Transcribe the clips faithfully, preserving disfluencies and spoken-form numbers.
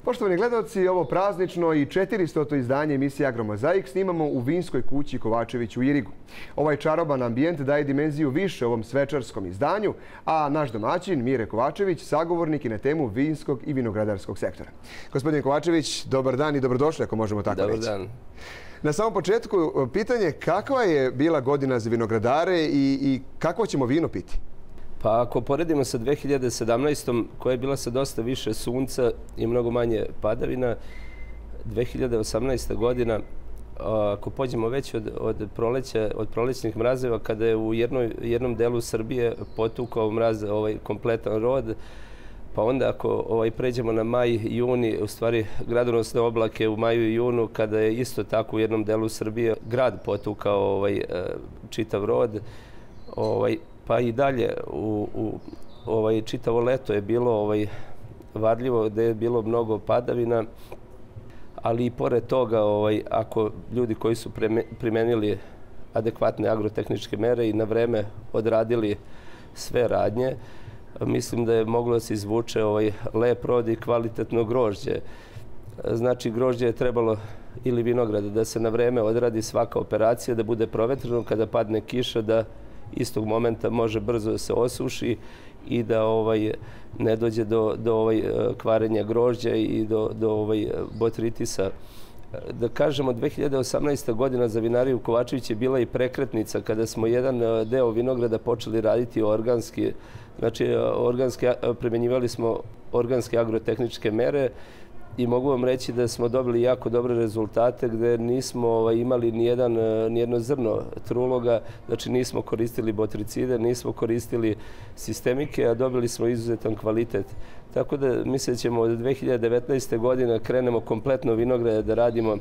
Poštovani gledalci, ovo praznično i četiristoto izdanje emisije Agromozaik snimamo u vinskoj kući Kovačević u Irigu. Ovaj čaroban ambijent daje dimenziju više ovom svečarskom izdanju, a naš domaćin Mire Kovačević sagovornik je na temu vinskog i vinogradarskog sektora. Gospodin Kovačević, dobar dan i dobrodošli, ako možemo tako reći. Dobar dan. Na samom početku pitanje kakva je bila godina za vinogradare i, i kakvo ćemo vino piti? Pa ako poredimo sa dve hiljade sedamnaestom. koja je bila sa dosta više sunca i mnogo manje padavina, dve hiljade osamnaesta. godina, ako pođemo već od, od, proleća, od prolećnih mrazeva, kada je u jednoj, jednom delu Srbije potukao mraz ovaj kompletan rod, pa onda ako ovaj, pređemo na maj i juni, u stvari gradonosne oblake u maju i junu, kada je isto tako u jednom delu Srbije grad potukao ovaj, čitav rod, ovaj, pa i dalje u, u ovaj, čitavo leto je bilo ovaj, varljivo, gde je bilo mnogo padavina, ali i pored toga, ovaj, ako ljudi koji su primenili adekvatne agrotehničke mere i na vreme odradili sve radnje, mislim da je moglo da se izvuče ovaj, lep rod i kvalitetno grožđe. Znači, grožđe je trebalo ili vinograd da se na vreme odradi svaka operacija, da bude provetreno, kada padne kiša, da istog momenta može brzo da se osuši i da ovaj, ne dođe do, do ovaj, kvarenja grožđa i do, do ovaj, botritisa. Da kažemo, dve hiljade osamnaesta. godina za vinariju Kovačević je bila i prekretnica kada smo jedan deo vinograda počeli raditi organski. Znači, organski, primenjivali smo organske agrotehničke mere i mogu vam reći da smo dobili jako dobre rezultate gde nismo ovaj, imali nijedan, nijedno zrno truloga, znači nismo koristili botricide, nismo koristili sistemike, a dobili smo izuzetan kvalitet. Tako da mislim da ćemo od dve hiljade devetnaeste. godine krenemo kompletno vinograde da radimo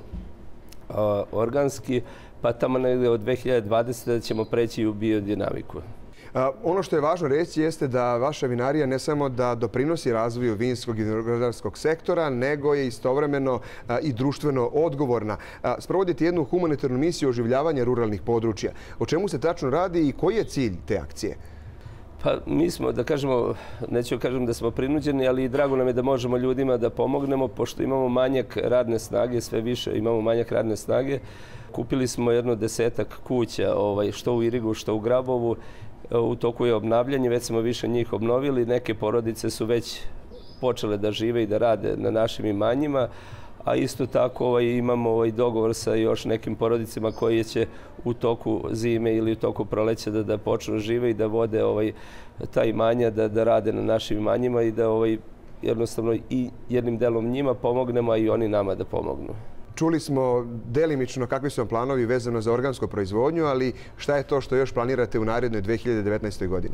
a, organski, pa tamo negde od dve hiljade dvadesete. da ćemo preći u biodinamiku. A, ono što je važno reći jeste da vaša vinarija ne samo da doprinosi razvoju vinskog i vinogradarskog sektora, nego je istovremeno a, i društveno odgovorna. A, sprovodite jednu humanitarnu misiju oživljavanja ruralnih područja. O čemu se tačno radi i koji je cilj te akcije? Pa mi smo, da kažemo, neću kažem da smo prinuđeni, ali drago nam je da možemo ljudima da pomognemo, pošto imamo manjak radne snage, sve više imamo manjak radne snage. Kupili smo jedno desetak kuća, ovaj, što u Irigu, što u Grabovu. U toku je obnavljanje, već smo više njih obnovili. Neke porodice su već počele da žive i da rade na našim imanjima, a isto tako ovaj, imamo ovaj dogovor sa još nekim porodicama koji će u toku zime ili u toku proleća da, da počnu žive i da vode ovaj, ta imanja, da, da rade na našim imanjima i da ovaj, jednostavno i jednim delom njima pomognemo, a i oni nama da pomognu. Čuli smo delimično kakvi su vam planovi vezano za organsku proizvodnju, ali šta je to što još planirate u narednoj dve hiljade devetnaestoj. godini?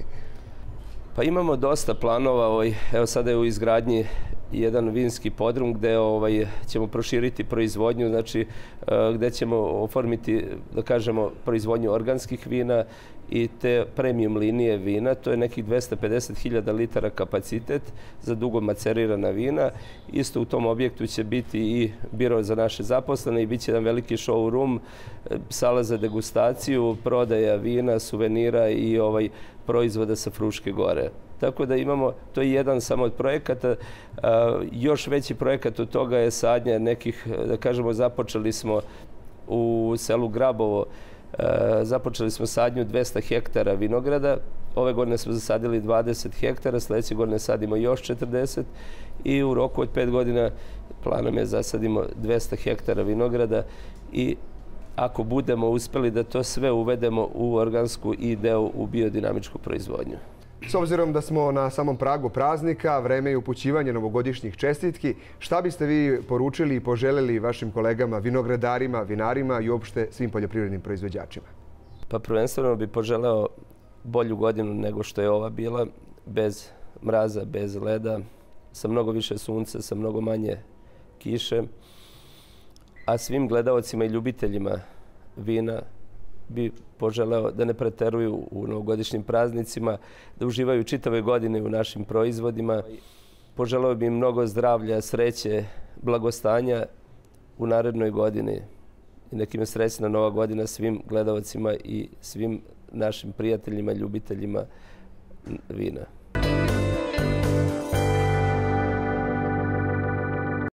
Pa imamo dosta planova. Ovaj, evo sada je u izgradnji jedan vinski podrum gde ovaj, ćemo proširiti proizvodnju, znači gde ćemo oformiti, da kažemo, proizvodnju organskih vina i te premium linije vina. To je nekih dvesta pedeset hiljada litara kapacitet za dugo macerirana vina. Isto u tom objektu će biti i biro za naše zaposlene i bit će jedan veliki showroom, sala za degustaciju, prodaja vina, suvenira i ovaj, proizvoda sa Fruške gore. Tako da imamo, to je jedan samo od projekata. A, još veći projekat od toga je sadnja nekih, da kažemo, započeli smo u selu Grabovo, a, započeli smo sadnju dvesta hektara vinograda. Ove godine smo zasadili dvadeset hektara, sledeće godine sadimo još četrdeset i u roku od pet godina planom je zasadimo dvesta hektara vinograda i ako budemo uspeli da to sve uvedemo u organsku i deo u biodinamičku proizvodnju. S obzirom da smo na samom pragu praznika, vreme je upućivanje novogodišnjih čestitki, šta biste vi poručili i poželeli vašim kolegama, vinogradarima, vinarima i uopšte svim poljoprivrednim proizvođačima? Pa prvenstveno bih poželeo bolju godinu nego što je ova bila, bez mraza, bez leda, sa mnogo više sunca, sa mnogo manje kiše. A svim gledaocima i ljubiteljima vina bi poželeo da ne preteruju u novogodišnjim praznicima, da uživaju čitave godine u našim proizvodima. Poželeo bi im mnogo zdravlja, sreće, blagostanja u narednoj godini. I nekim srećna nova godina svim gledaocima i svim našim prijateljima, ljubiteljima vina.